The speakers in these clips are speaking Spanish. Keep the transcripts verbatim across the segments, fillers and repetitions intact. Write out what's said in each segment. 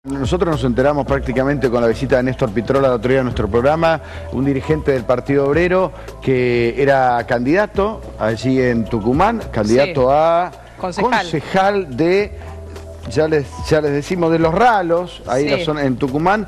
Nosotros nos enteramos prácticamente con la visita de Néstor Pitrola la otro día a nuestro programa, un dirigente del Partido Obrero que era candidato allí en Tucumán, candidato sí. a concejal. concejal de, ya les, ya les decimos, de Los Ralos, ahí sí. en, la zona, en Tucumán,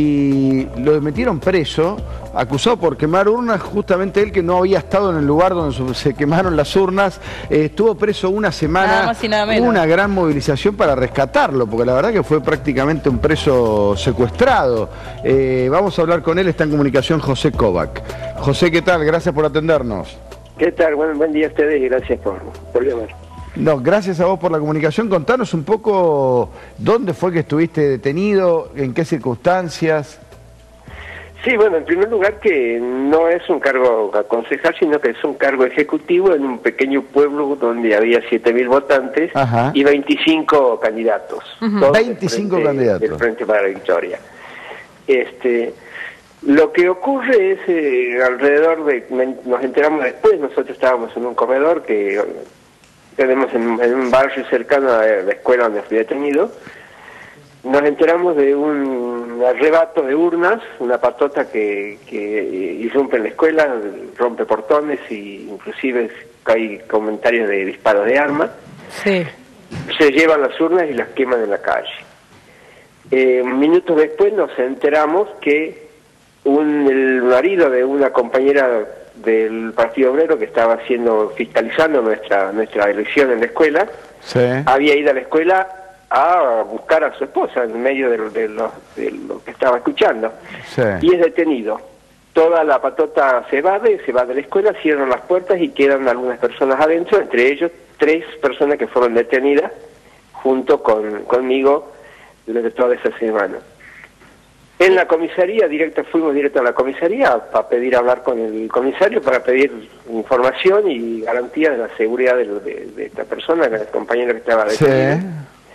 y lo metieron preso, acusado por quemar urnas, justamente él que no había estado en el lugar donde se quemaron las urnas, eh, estuvo preso una semana, nada más y nada menos. Una gran movilización para rescatarlo, porque la verdad que fue prácticamente un preso secuestrado. Eh, vamos a hablar con él, está en comunicación José Kovac. José, ¿qué tal? Gracias por atendernos. ¿Qué tal? Buen, buen día a ustedes y gracias por, por llamar. No, gracias a vos por la comunicación. Contanos un poco dónde fue que estuviste detenido, en qué circunstancias. Sí, bueno, en primer lugar que no es un cargo a concejal, sino que es un cargo ejecutivo en un pequeño pueblo donde había siete mil votantes. Ajá. Y veinticinco candidatos. Uh-huh. veinticinco del frente, candidatos. Del Frente para la Victoria. Este, lo que ocurre es eh, alrededor de, nos enteramos después, nosotros estábamos en un comedor que tenemos en, en un barrio cercano a la escuela donde fui detenido. Nos enteramos de un arrebato de urnas, una patota que, que irrumpe en la escuela, rompe portones y inclusive hay comentarios de disparos de arma. Sí. Se llevan las urnas y las queman en la calle. Eh, minutos después nos enteramos que un, el marido de una compañera del Partido Obrero que estaba haciendo, fiscalizando nuestra, nuestra elección en la escuela, sí. había ido a la escuela a buscar a su esposa en medio de lo, de lo, de lo que estaba escuchando. Sí. Y es detenido. Toda la patota se va de, se va de la escuela, cierran las puertas y quedan algunas personas adentro, entre ellos tres personas que fueron detenidas junto con conmigo durante toda esa semana. En la comisaría, directa, fuimos directo a la comisaría para pedir hablar con el comisario, para pedir información y garantía de la seguridad de, de, de esta persona, de la compañera que estaba detenida. Sí.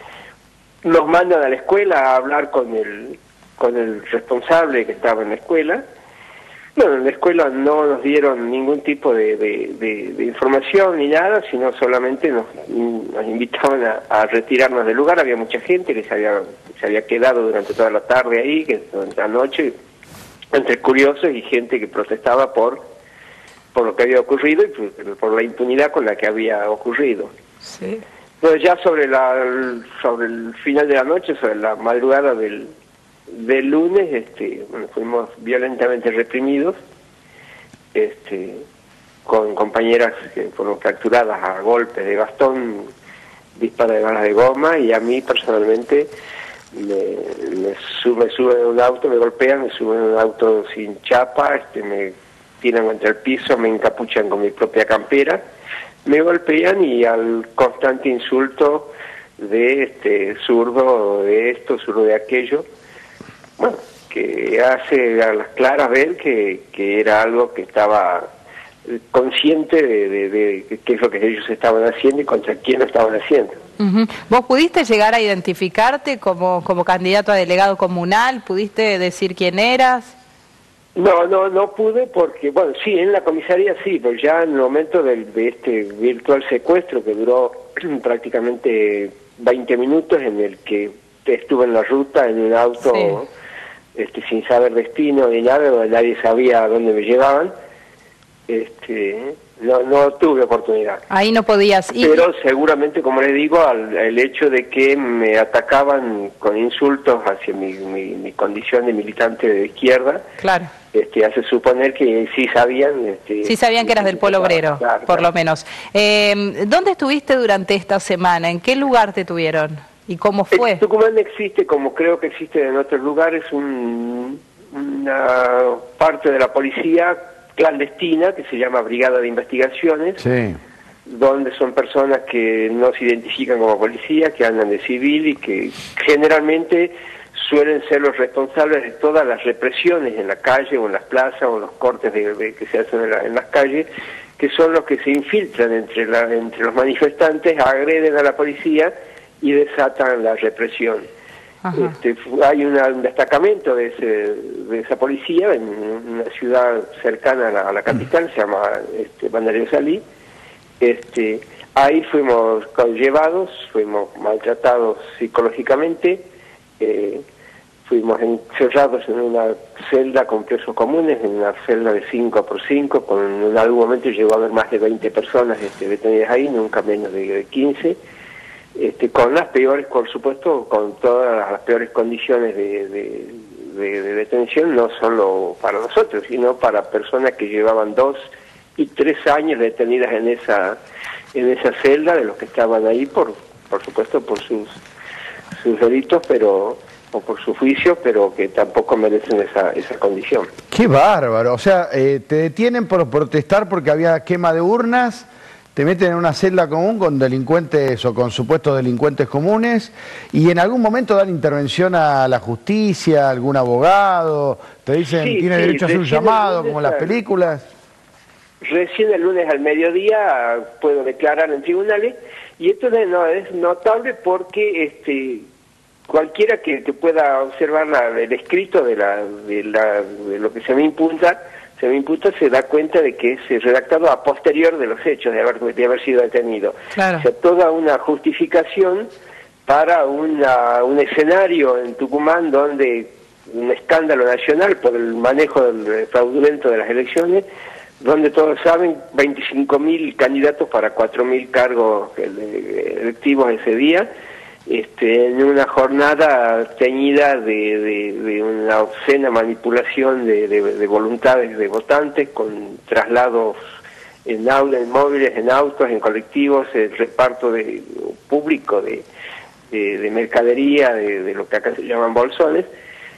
Nos mandan a la escuela a hablar con el con el responsable que estaba en la escuela. Bueno, en la escuela no nos dieron ningún tipo de, de, de, de información ni nada, sino solamente nos, nos invitaban a, a retirarnos del lugar. Había mucha gente que se había, se había quedado durante toda la tarde ahí, que durante la noche, entre curiosos y gente que protestaba por, por lo que había ocurrido y por, por la impunidad con la que había ocurrido. Sí. Entonces ya sobre la sobre el final de la noche, sobre la madrugada del, del lunes, este, bueno, fuimos violentamente reprimidos, este, con compañeras que fueron capturadas a golpes de bastón, disparos de balas de goma, y a mí personalmente me, me, sub, me suben en un auto, me golpean, me suben en un auto sin chapa, este, me tiran contra el piso, me encapuchan con mi propia campera, me golpean y al constante insulto de este zurdo de esto, zurdo de aquello, bueno, que hace a las claras ver que, que era algo que estaba consciente de, de, de qué es lo que ellos estaban haciendo y contra quién lo estaban haciendo. Uh-huh. ¿Vos pudiste llegar a identificarte como, como candidato a delegado comunal? ¿Pudiste decir quién eras? No, no, no pude porque, bueno, sí, en la comisaría sí, pero ya en el momento del, de este virtual secuestro que duró prácticamente veinte minutos, en el que estuve en la ruta en un auto sí. este, sin saber destino ni nada, donde nadie sabía a dónde me llevaban, este, no, no tuve oportunidad. Ahí no podías ir. Pero seguramente, como les digo, al, el hecho de que me atacaban con insultos hacia mi, mi, mi condición de militante de izquierda, claro. Este, hace suponer que sí sabían... Este, sí sabían que eras del Polo Obrero, claro, por claro. lo menos. Eh, ¿Dónde estuviste durante esta semana? ¿En qué lugar te tuvieron? ¿Y cómo fue? En Tucumán existe, como creo que existe en otros lugares, un, una parte de la policía clandestina que se llama Brigada de Investigaciones, sí. donde son personas que no se identifican como policía, que andan de civil y que generalmente suelen ser los responsables de todas las represiones en la calle o en las plazas o los cortes de, de, que se hacen en, la, en las calles, que son los que se infiltran entre, la, entre los manifestantes, agreden a la policía y desatan la represión. Este, hay una, un destacamento de, ese, de esa policía en una ciudad cercana a la, a la capital, se llama este, Banderío Salí. Este, ahí fuimos llevados, fuimos maltratados psicológicamente, eh, fuimos encerrados en una celda con presos comunes, en una celda de cinco por cinco, con, en algún momento llegó a haber más de veinte personas este, detenidas ahí, nunca menos de, de quince, este, con las peores, por supuesto, con todas las peores condiciones de, de, de, de detención, no solo para nosotros, sino para personas que llevaban dos y tres años detenidas en esa en esa celda, de los que estaban ahí, por por supuesto, por sus sus delitos, pero o por su juicio, pero que tampoco merecen esa, esa condición. ¡Qué bárbaro! O sea, eh, te detienen por protestar porque había quema de urnas, te meten en una celda común con delincuentes o con supuestos delincuentes comunes, y en algún momento dan intervención a la justicia, algún abogado, te dicen, sí, tiene sí, derecho a hacer un llamado, como en las películas. Recién el lunes al mediodía puedo declarar en tribunales, y esto no, es notable porque este cualquiera que, que pueda observar la, el escrito de, la, de, la, de lo que se me imputa, se me imputa se da cuenta de que es redactado a posterior de los hechos, de haber, de haber sido detenido. Claro. O sea, toda una justificación para una, un escenario en Tucumán donde un escándalo nacional por el manejo del fraudulento de las elecciones, donde todos saben, veinticinco mil candidatos para cuatro mil cargos electivos ese día, este, en una jornada teñida de, de, de una obscena manipulación de, de, de voluntades de votantes, con traslados en autos, en móviles, en autos, en colectivos, el reparto de público de, de, de mercadería, de, de lo que acá se llaman bolsones,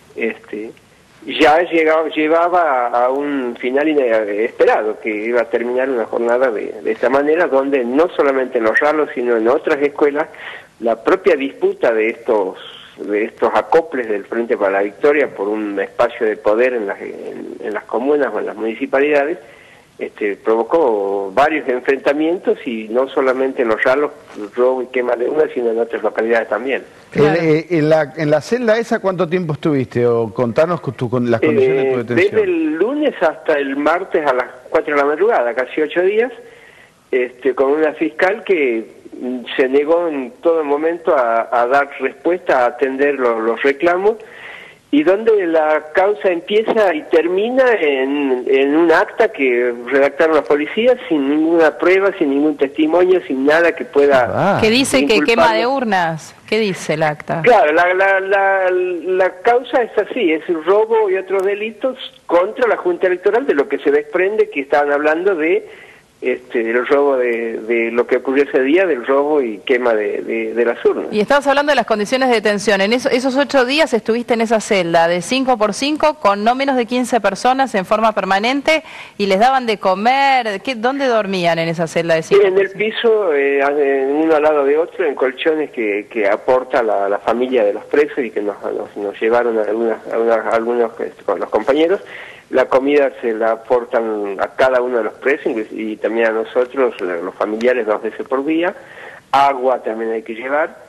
este, ya llegaba, llevaba a un final inesperado, que iba a terminar una jornada de, de esta manera, donde no solamente en Los Ralos, sino en otras escuelas, la propia disputa de estos de estos acoples del Frente para la Victoria por un espacio de poder en las, en, en las comunas o en las municipalidades, este, provocó varios enfrentamientos, y no solamente en Los Ralos, robo y quema de urnas, sino en otras localidades también. Claro. Eh, en, la, ¿En la celda esa cuánto tiempo estuviste? O contanos con, tu, con las condiciones eh, de tu detención. Desde el lunes hasta el martes a las cuatro de la madrugada, casi ocho días, este, con una fiscal que se negó en todo momento a, a dar respuesta, a atender los, los reclamos, y donde la causa empieza y termina en, en un acta que redactaron los policías sin ninguna prueba, sin ningún testimonio, sin nada que pueda... Ah. ¿Qué dice que quema de urnas? ¿Qué dice el acta? Claro, la, la, la, la causa es así, es un robo y otros delitos contra la Junta Electoral, de lo que se desprende que estaban hablando de este el robo de, de lo que ocurrió ese día, del robo y quema de, de, de las urnas. Y estabas hablando de las condiciones de detención. En eso, esos ocho días estuviste en esa celda de cinco por cinco con no menos de quince personas en forma permanente, y les daban de comer. ¿Qué, ¿Dónde dormían en esa celda de cinco por cinco? En el piso, eh, uno al lado de otro, en colchones que, que aporta la, la familia de los presos y que nos, nos, nos llevaron a algunas, a algunas, a algunos con los compañeros. La comida se la aportan a cada uno de los presos y también a nosotros, los familiares, dos veces por día. Agua también hay que llevar.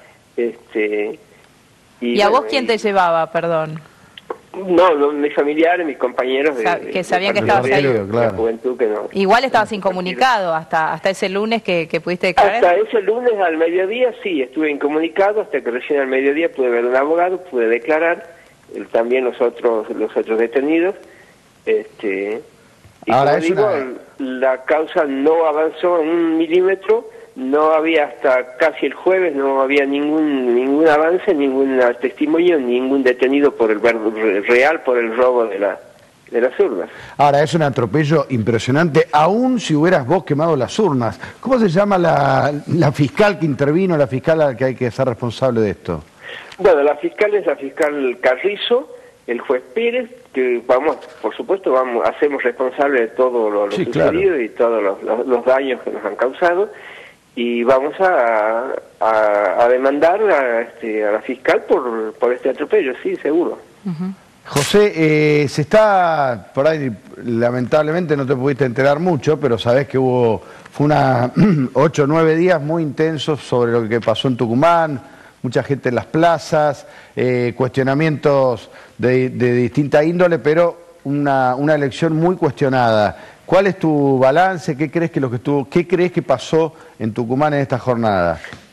Este, ¿Y, ¿Y a vos quién te llevaba, perdón? No, no, mis familiares, mis compañeros. De, Sab que sabían de, que estabas ahí. De la juventud que no. Igual estabas incomunicado hasta hasta ese lunes que, que pudiste declarar. Hasta ese lunes al mediodía sí, estuve incomunicado, hasta que recién al mediodía pude ver a un abogado, pude declarar, el, también los otros, los otros detenidos. Este, y Ahora como digo, una... la causa no avanzó en un milímetro, no había hasta casi el jueves, no había ningún ningún avance, ningún testimonio, ningún detenido por el real por el robo de la de las urnas. Ahora, es un atropello impresionante, aún si hubieras vos quemado las urnas. ¿Cómo se llama la, la fiscal que intervino, la fiscal a la que hay que ser responsable de esto? Bueno, la fiscal es la fiscal Carrizo, el juez Pérez, que vamos, por supuesto, vamos, hacemos responsable de todo lo, lo sí, sucedido, claro, y todos los, los, los daños que nos han causado, y vamos a, a, a demandar a, este, a la fiscal por, por este atropello, sí, seguro. Uh-huh. José, eh, se está, por ahí lamentablemente no te pudiste enterar mucho, pero sabés que hubo, fue una ocho o nueve días muy intensos sobre lo que pasó en Tucumán, mucha gente en las plazas, eh, cuestionamientos de, de distinta índole, pero una, una elección muy cuestionada. ¿Cuál es tu balance? ¿Qué crees que lo que estuvo, qué crees que pasó en Tucumán en esta jornada?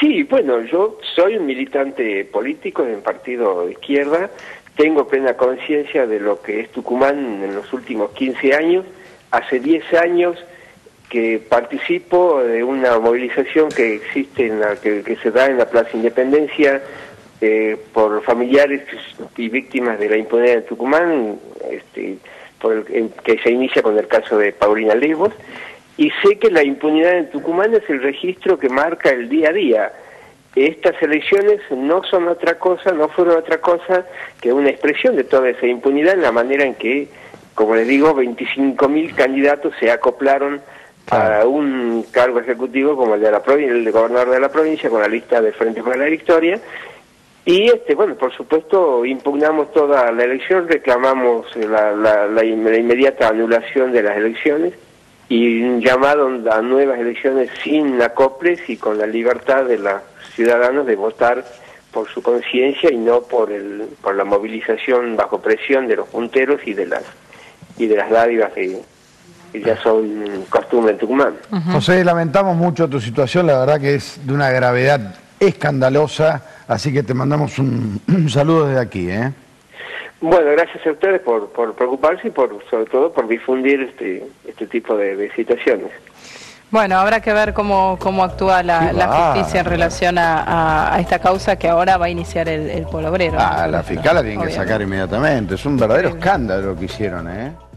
Sí, bueno, yo soy un militante político en el partido de izquierda, tengo plena conciencia de lo que es Tucumán en los últimos quince años, hace diez años que participo de una movilización que existe, en la, que, que se da en la Plaza Independencia eh, por familiares y víctimas de la impunidad en Tucumán, este, por el, en, que se inicia con el caso de Paulina Lesbos, y sé que la impunidad en Tucumán es el registro que marca el día a día. Estas elecciones no son otra cosa, no fueron otra cosa que una expresión de toda esa impunidad en la manera en que, como les digo, veinticinco mil candidatos se acoplaron a un cargo ejecutivo como el de la provincia, el de gobernador de la provincia, con la lista de Frente para la Victoria. Y este, bueno, por supuesto, impugnamos toda la elección, reclamamos la, la, la, la inmediata anulación de las elecciones y un llamado a nuevas elecciones sin acoples y con la libertad de los ciudadanos de votar por su conciencia y no por el por la movilización bajo presión de los punteros y de las y de las dádivas que, que ya son costumbre en Tucumán. Uh-huh. José, lamentamos mucho tu situación, la verdad que es de una gravedad escandalosa, así que te mandamos un, un saludo desde aquí, ¿eh? Bueno, gracias a ustedes por, por preocuparse y por sobre todo por difundir este este tipo de, de situaciones. Bueno, habrá que ver cómo, cómo actúa la, la justicia en relación a, a, a esta causa que ahora va a iniciar el, el Pueblo Obrero. Ah, ¿no? La fiscal la tienen que sacar inmediatamente. Es un verdadero escándalo lo que hicieron, ¿eh?